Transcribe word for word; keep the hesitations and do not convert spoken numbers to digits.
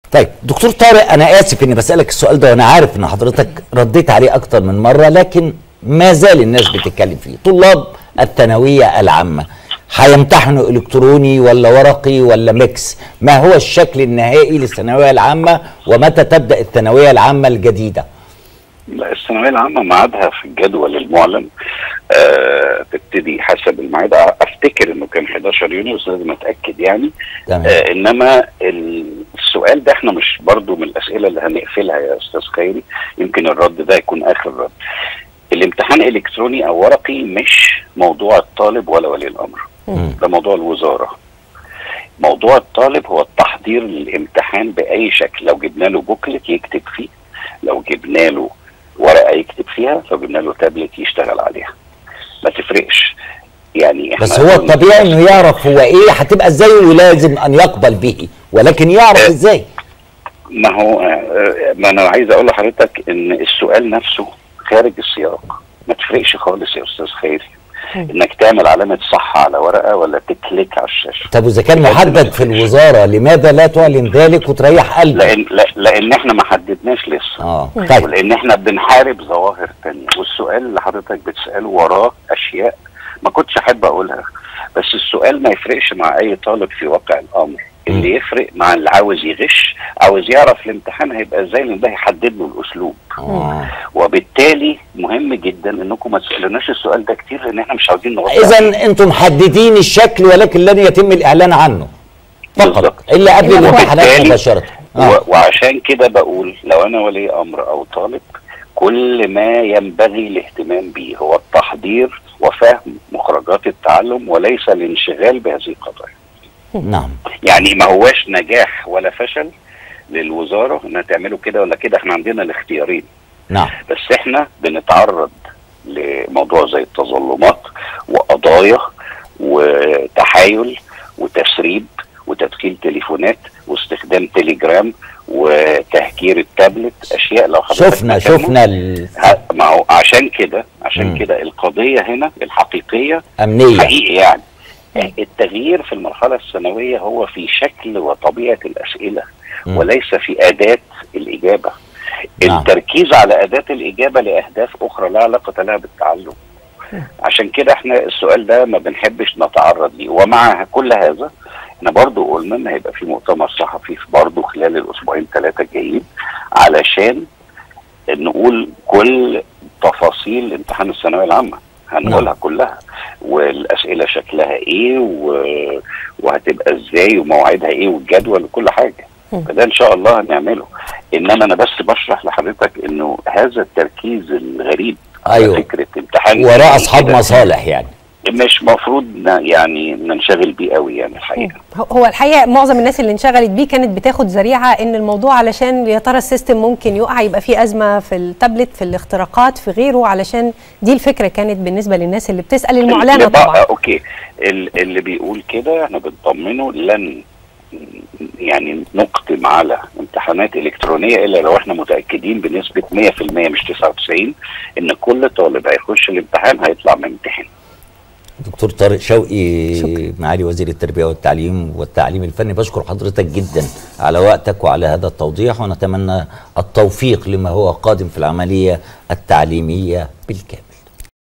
طيب دكتور طارق، انا اسف اني بسالك السؤال ده وانا عارف ان حضرتك رديت عليه اكتر من مره، لكن ما زال الناس بتتكلم فيه. طلاب الثانويه العامه هيمتحنوا الكتروني ولا ورقي ولا ميكس؟ ما هو الشكل النهائي للثانويه العامه ومتى تبدا الثانويه العامه الجديده؟ لا، الثانويه العامه ميعادها في الجدول المعلن، آه تبتدي حسب الميعاد. افتكر انه كان حداشر يونيو بس لازم اتاكد يعني. آه انما السؤال ده احنا مش برضو من الاسئله اللي هنقفلها يا استاذ خيري، يمكن الرد ده يكون اخر رد. الامتحان الكتروني او ورقي مش موضوع الطالب ولا ولي الامر، ده موضوع الوزاره. موضوع الطالب هو التحضير للامتحان باي شكل. لو جبنا له بوكلت يكتب فيه، لو جبنا له ورقه يكتب فيها، لو جبنا له تابلت يشتغل عليها، ما تفرقش يعني. بس هو الطبيعي انه يعرف هو ايه هتبقى ازاي ولازم ان يقبل به، ولكن يعرف آه ازاي. ما هو آه ما انا عايز اقول لحضرتك ان السؤال نفسه خارج السياق، ما تفرقش خالص يا استاذ خيري انك تعمل علامه صح على ورقه ولا تكليك على الشاشه. طب واذا كان محدد في الوزاره لماذا لا تعلن ذلك وتريح قلبك؟ لان لا لان احنا ما حددناش لسه. اه طيب. ولان احنا بنحارب ظواهر ثانيه، والسؤال اللي حضرتك بتساله وراه اشياء ما كنتش احب اقولها، بس السؤال ما يفرقش مع اي طالب في واقع الامر. اللي يفرق مع اللي عاوز يغش، عاوز يعرف الامتحان هيبقى ازاي، لان ده هيحدد له الاسلوب. آه. وبالتالي مهم جدا انكم ما تسالوناش السؤال ده كتير، لان احنا مش عاوزين نغطي. اذا انتم محددين الشكل ولكن لن يتم الاعلان عنه فقط الا قبل الامتحانات مباشره. آه. وعشان كده بقول لو انا ولي امر او طالب، كل ما ينبغي الاهتمام به هو التحضير وفهم مخرجات التعلم وليس الانشغال بهذه القضايا. نعم. يعني ما هواش نجاح ولا فشل للوزاره انها تعمله كده ولا كده، احنا عندنا الاختيارين. نعم. بس احنا بنتعرض لموضوع زي التظلمات وقضايا وتحايل وتسريب وتدخيل تليفونات واستخدام تليجرام وتهجير التابلت، اشياء لو حضرتك شفنا شفنا ال... ما هو عشان كده عشان كده القضيه هنا الحقيقيه امنيه حقيقي يعني. التغيير في المرحلة الثانوية هو في شكل وطبيعة الأسئلة م. وليس في أداة الإجابة. نعم. التركيز على أداة الإجابة لأهداف أخرى لا علاقة لها بالتعلم. م. عشان كده احنا السؤال ده ما بنحبش نتعرض ليه. ومع كل هذا احنا برضو قلنا ان هيبقى في مؤتمر صحفي برضو خلال الأسبوعين ثلاثة الجايين علشان نقول كل تفاصيل امتحان الثانوية العامة، هنقولها كلها، والاسئله شكلها ايه و... وهتبقى ازاي ومواعيدها ايه والجدول وكل حاجه. فده ان شاء الله هنعمله. انما انا بس بشرح لحضرتك انه هذا التركيز الغريب أيوة. على فكره امتحان وراء اصحاب مصالح يعني مش مفروض يعني ننشغل بيه قوي يعني الحقيقه. هو الحقيقه معظم الناس اللي انشغلت بيه كانت بتاخد ذريعه ان الموضوع علشان يا ترى السيستم ممكن يقع، يبقى فيه ازمه في التابلت في الاختراقات في غيره، علشان دي الفكره كانت بالنسبه للناس اللي بتسال المعلنه طبعا. اوكي اللي بيقول كده احنا بنطمنه لن يعني نقدم على امتحانات الكترونيه الا لو احنا متاكدين بنسبه مية في المية مش تسعة وتسعين ان كل طالب هيخش الامتحان هيطلع ممتحن. دكتور طارق شوقي شكرا. معالي وزير التربيه والتعليم والتعليم الفني، بشكر حضرتك جدا على وقتك وعلى هذا التوضيح، ونتمنى التوفيق لما هو قادم في العمليه التعليميه بالكامل.